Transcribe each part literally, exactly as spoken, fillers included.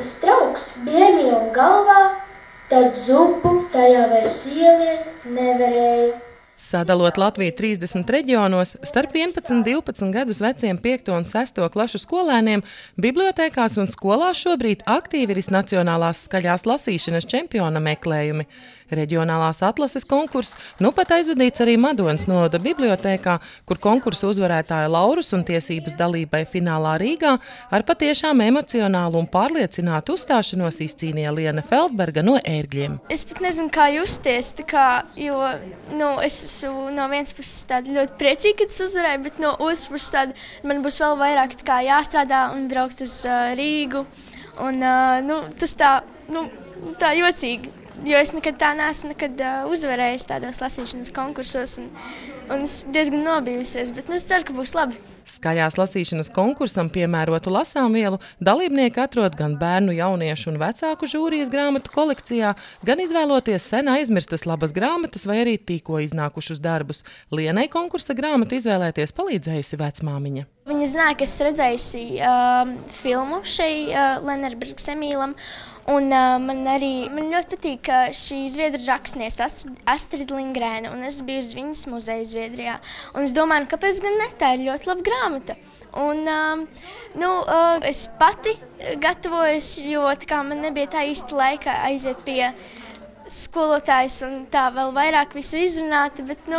kas trauks biemīlu galvā, tad zupu tajā vairs ieliet nevarēja. Sadalot Latviju trīsdesmit reģionos, starp vienpadsmit un divpadsmit gadus veciem piekto un sesto klašu skolēniem bibliotēkās un skolās šobrīd aktīvi ir nacionālās skaļās lasīšanas čempiona meklējumi. Reģionālās atlases konkurss nu pat aizvadīts arī Madonas novada bibliotēkā, kur konkursu uzvarētāja laurus un tiesības dalībai finālā Rīgā ar patiešām emocionālu un pārliecinātu uzstāšanos izcīnīja Liena Feldberga no Ērgļiem. Es pat nezinu, kā justies, tā kā, jo nu, es esmu no vienas puses tāda ļoti priecīga, kad es uzvarēju, bet no otras puses tāda, man būs vēl vairāk tā kā jāstrādā un braukt uz uh, Rīgu. Un, uh, nu, tas tā, nu, tā jocīgi. Jo es nekad tā neesmu nekad, uh, uzvarējis tādos lasīšanas konkursos, un, un es diezgan nobijusies, bet nu, es ceru, ka būs labi. Skaļās lasīšanas konkursam piemērotu lasāmvielu dalībnieki atrod gan bērnu, jauniešu un vecāku žūrijas grāmatu kolekcijā, gan izvēloties sen aizmirstas labas grāmatas vai arī tikko iznākušus darbus. Lienai konkursa grāmatu izvēlēties palīdzējusi vecmāmiņa. Viņa zināja, ka es redzējusi uh, filmu šai uh, Lennerbergas Emīlam. Un uh, man arī man ļoti patīk šī zviedru rakstniece Astrid Lindgrēna, un es biju uz viņas muzeja Zviedrijā. Un es domāju, kāpēc gan ne, tā ir ļoti laba grāmata. Un uh, nu, uh, es pati gatavojos, jo tā kā man nebija tā īsti laika aiziet pie skolotājas un tā vēl vairāk visu izrunāt, bet nu,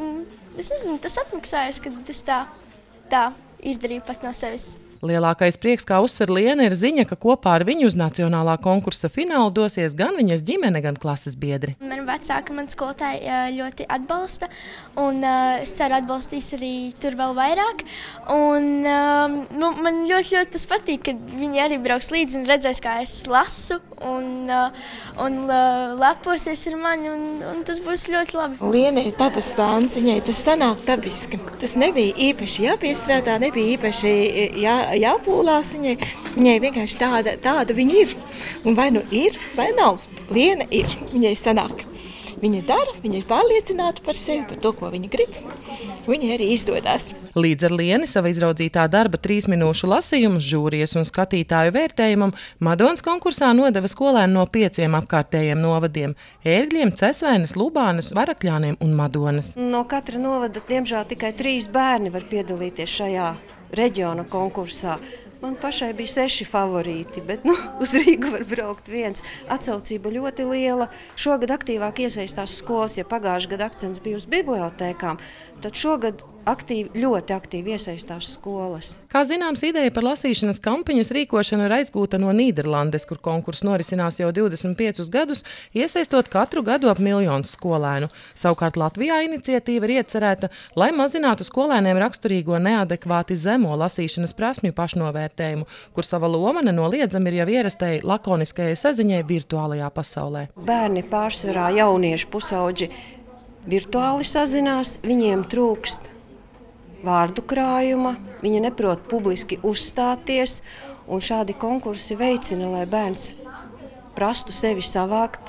es nezinu, tas atmaksājas, kad es tā, tā izdarīju pat no sevis. Lielākais prieks, kā uzsver Liena, ir ziņa, ka kopā ar viņu uz nacionālā konkursa finālu dosies gan viņas ģimene, gan klases biedri. Man vecāka, man skolotāji ļoti atbalsta, un uh, es ceru atbalstīs arī tur vēl vairāk. Un uh, nu, man ļoti, ļoti tas patīk, ka viņi arī brauks līdzi un redzēs, kā es lasu, un, uh, un uh, leposies ar mani, un, un tas būs ļoti labi. Liena ir dabas bērns, viņai tas sanāk dabiski. Tas nebija īpaši jāpiestrādā, nebija īpaši jā, jāpūlās viņai. Viņai vienkārši tāda, tāda viņa ir. Un vai nu ir, vai nav. Liena ir, viņai sanāk. Viņa dara, viņa ir pārliecināta par sevi, par to, ko viņa grib. Viņa arī izdodās. Līdz ar Lieni sava izraudzītā darba trīs minūšu lasījumu, žūrijas un skatītāju vērtējumam Madonas konkursā nodeva skolēni no pieciem apkārtējiem novadiem – Ērgļiem, Cesvainas, Lubānas, Varakļāniem un Madonas. No katra novada, diemžēl, tikai trīs bērni var piedalīties šajā reģiona konkursā. Man pašai bija seši favorīti, bet nu, uz Rīgu var braukt viens. Atsaucība ļoti liela. Šogad aktīvāk iesaistās skolas, ja pagājušajā gadā akcents bija uz bibliotēkām, tad šogad aktīvi, ļoti aktīvi iesaistās skolas. Kā zināms, ideja par lasīšanas kampaņas rīkošanu ir aizgūta no Nīderlandes, kur konkurss norisinās jau divdesmit piecus gadus, iesaistot katru gadu ap miljonu skolēnu. Savukārt Latvijā iniciatīva ir iecerēta, lai mazinātu skolēniem raksturīgo neadekvāti zemo lasīšanas prasmju pašnovērtējumu, kur sava loma nenoliedzami ir jau ierastai lakoniskajai saziņai virtuālajā pasaulē. Bērni pārsvarā jaunieši pusauģi virtuāli sazinās, viņiem trūkst vārdu krājuma, viņi neprot publiski uzstāties, un šādi konkursi veicina, lai bērns prastu sevi savākt,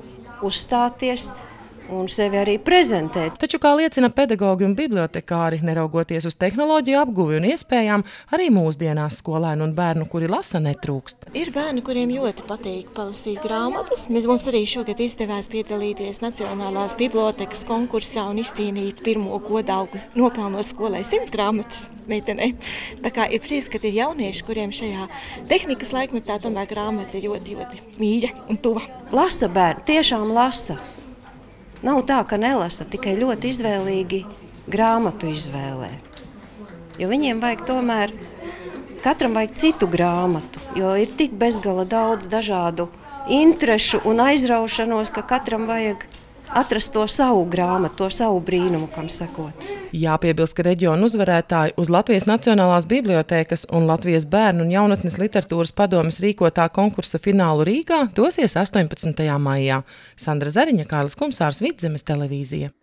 uzstāties un sevi arī prezentēt. Taču, kā liecina pedagogi un bibliotekāri, neraugoties uz tehnoloģiju apguvi un iespējām, arī mūsdienās skolēnu un bērnu, kuri lasa, netrūkst. Ir bērni, kuriem ļoti patīk palasīt grāmatas. Mēs mums arī šogad izdevās piedalīties Nacionālās bibliotekas konkursā un izcīnīt pirmo godalgu, nopelnot skolai simts grāmatas meitenei. Tā kā ir prieks, ka ir jaunieši, kuriem šajā tehnikas laikmetā tomēr grāmata ir ļoti, ļoti mīļa un tuva. Lasa bērni, tiešām lasa. Nav tā, ka nelasa, tikai ļoti izvēlīgi grāmatu izvēlē. Jo viņiem vajag tomēr, katram vajag citu grāmatu, jo ir tik bezgala daudz dažādu interešu un aizraušanos, ka katram vajag atrast to savu grāmatu, to savu brīnumu, kam sakot. Jāpiebilst, ka reģionu uzvarētāji uz Latvijas Nacionālās bibliotēkas un Latvijas bērnu un jaunatnes literatūras padomes rīkotā konkursa finālu Rīgā dosies astoņpadsmitajā maijā. Sandra Zariņa, Kārlis Kumsārs, Vidzemes televīzija.